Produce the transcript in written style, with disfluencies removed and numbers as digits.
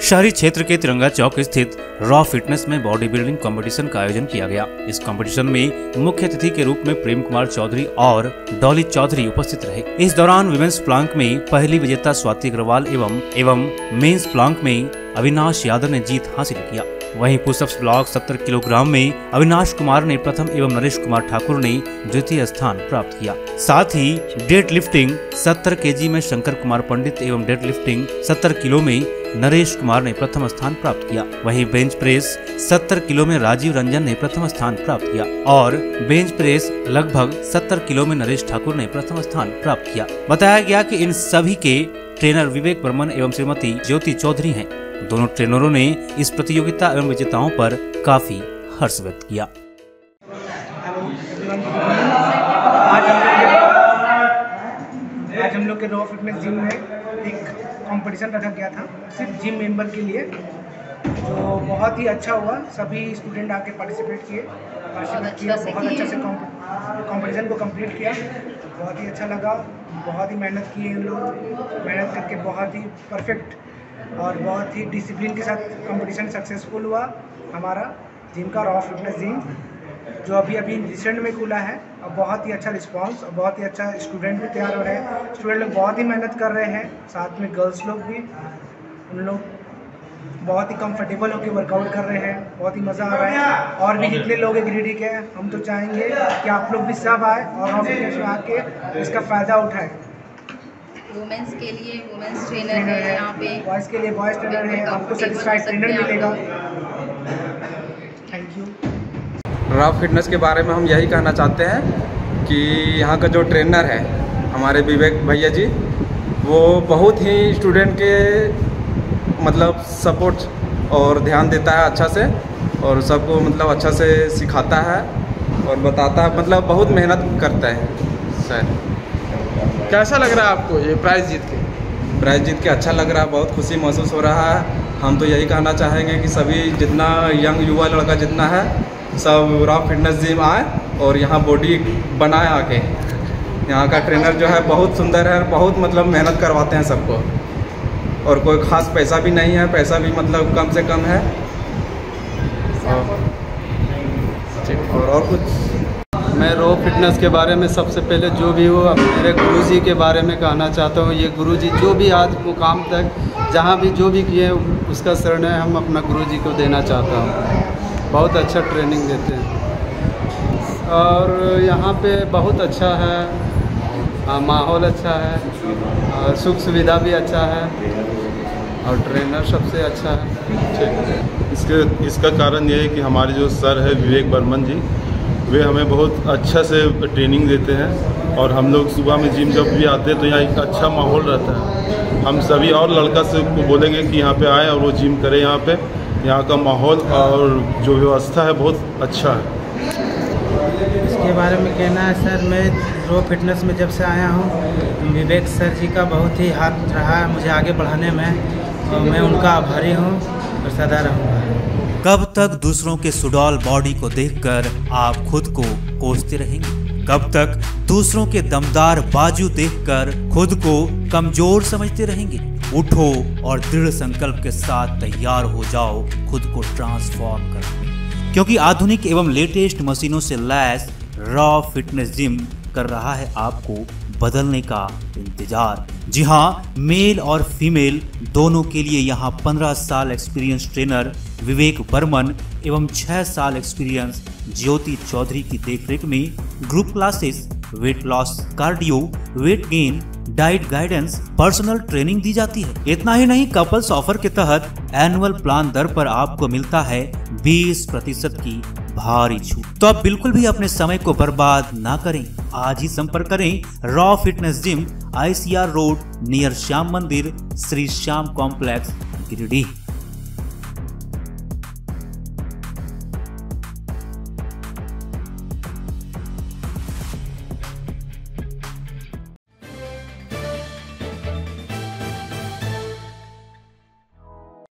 शहरी क्षेत्र के तिरंगा चौक स्थित रॉ फिटनेस में बॉडी बिल्डिंग कंपटीशन का आयोजन किया गया। इस कंपटीशन में मुख्य अतिथि के रूप में प्रेम कुमार चौधरी और डॉली चौधरी उपस्थित रहे। इस दौरान विमेंस प्लांक में पहली विजेता स्वाति अग्रवाल एवं मेंस प्लांक में अविनाश यादव ने जीत हासिल किया। वहीं पुशअप्स ब्लॉक 70 किलोग्राम में अविनाश कुमार ने प्रथम एवं नरेश कुमार ठाकुर ने द्वितीय स्थान प्राप्त किया। साथ ही डेड लिफ्टिंग 70 केजी में शंकर कुमार पंडित एवं डेड लिफ्टिंग 70 किलो में नरेश कुमार ने प्रथम स्थान प्राप्त किया। वहीं बेंच प्रेस 70 किलो में राजीव रंजन ने प्रथम स्थान प्राप्त किया और बेंच प्रेस लगभग 70 किलो में नरेश ठाकुर ने प्रथम स्थान प्राप्त किया। बताया गया कि इन सभी के ट्रेनर विवेक बर्मन एवं श्रीमती ज्योति चौधरी हैं। दोनों ट्रेनरों ने इस प्रतियोगिता एवं विजेताओं पर काफी हर्ष व्यक्त किया। आज हम लोग के रॉ फिटनेस जिम में एक कंपटीशन रखा गया था सिर्फ जिम मेंबर के लिए, जो बहुत ही अच्छा हुआ। सभी स्टूडेंट आके पार्टिसिपेट किए, बहुत अच्छा से कंपटीशन को कंप्लीट किया। बहुत ही अच्छा लगा, बहुत ही मेहनत की है लोग, मेहनत करके बहुत ही परफेक्ट और बहुत ही डिसिप्लिन के साथ कंपटीशन सक्सेसफुल हुआ। हमारा जिम का रॉ फिटनेस जिम जो अभी रिसेंट में खुला है और बहुत ही अच्छा रिस्पांस और बहुत ही अच्छा स्टूडेंट भी तैयार हो रहे हैं। स्टूडेंट लोग बहुत ही मेहनत कर रहे हैं, साथ में गर्ल्स लोग भी, उन लोग बहुत ही कंफर्टेबल होकर वर्कआउट कर रहे हैं। बहुत ही मज़ा आ रहा है। और भी जितने लोग एग्रीडी के हैं, हम तो चाहेंगे कि आप लोग भी सब आए और रॉ फिटनेस में आके इसका फ़ायदा उठाएं। वुमेन्स के लिए वुमेन्स ट्रेनर है यहाँ पे, बॉयज़ के लिए बॉयज़ ट्रेनर है, आपको सेटिस्फाइड ट्रेनर मिलेगा। Thank you. रॉ फिटनेस के बारे में हम यही कहना चाहते हैं कि यहाँ का जो ट्रेनर है हमारे विवेक भैया जी, वो बहुत ही स्टूडेंट के मतलब सपोर्ट और ध्यान देता है अच्छा से, और सबको मतलब अच्छा से सिखाता है और बताता है, मतलब बहुत मेहनत करता है सर। कैसा लग रहा है आपको ये प्राइज़ जीत के? प्राइज़ जीत के अच्छा लग रहा है, बहुत खुशी महसूस हो रहा है। हम तो यही कहना चाहेंगे कि सभी जितना यंग युवा लड़का जितना है सब रॉ फिटनेस जिम आए और यहाँ बॉडी बनाए आके। यहाँ का ट्रेनर जो है बहुत सुंदर है, बहुत मतलब मेहनत करवाते हैं सबको, और कोई ख़ास पैसा भी नहीं है, पैसा भी मतलब कम से कम है। और कुछ मैं रॉ फिटनेस के बारे में सबसे पहले जो भी हो मेरे गुरुजी के बारे में कहना चाहता हूँ। ये गुरुजी जो भी आज मुकाम तक जहाँ भी जो भी किए उसका श्रेय हम अपना गुरुजी को देना चाहता हूँ। बहुत अच्छा ट्रेनिंग देते हैं और यहाँ पे बहुत अच्छा है, माहौल अच्छा है, सुख सुविधा भी अच्छा है और ट्रेनर सबसे अच्छा है। इसका कारण ये है कि हमारे जो सर है विवेक बर्मन जी, वे हमें बहुत अच्छा से ट्रेनिंग देते हैं और हम लोग सुबह में जिम जब भी आते हैं तो यहाँ एक अच्छा माहौल रहता है। हम सभी और लड़का से को बोलेंगे कि यहाँ पे आए और वो जिम करें। यहाँ का माहौल और जो व्यवस्था है बहुत अच्छा है। इसके बारे में कहना है सर, मैं रॉ फिटनेस में जब से आया हूँ, विवेक सर जी का बहुत ही हाथ रहा है मुझे आगे बढ़ाने में और मैं उनका आभारी हूँ और सदा रहूँगा। कब तक दूसरों के सुडौल बॉडी को देखकर आप खुद को कोसते रहेंगे? कब तक दूसरों के दमदार बाजू देखकर खुद को कमजोर समझते रहेंगे? उठो और दृढ़ संकल्प के साथ तैयार हो जाओ खुद को ट्रांसफॉर्म करने, क्योंकि आधुनिक एवं लेटेस्ट मशीनों से लैस रॉ फिटनेस जिम कर रहा है आपको बदलने का इंतजार। जी हाँ, मेल और फीमेल दोनों के लिए यहाँ 15 साल एक्सपीरियंस ट्रेनर विवेक बर्मन एवं 6 साल एक्सपीरियंस ज्योति चौधरी की देखरेख में group classes, weight loss, cardio, weight gain, diet guidance, personal training दी जाती है। इतना ही नहीं, कपल्स ऑफर के तहत एनुअल प्लान दर पर आपको मिलता है 20% की भारी छूट। तो आप बिल्कुल भी अपने समय को बर्बाद ना करें, आज ही संपर्क करें raw fitness gym, ICR road near Shyam Mandir, Shri Shyam complex, Giridih.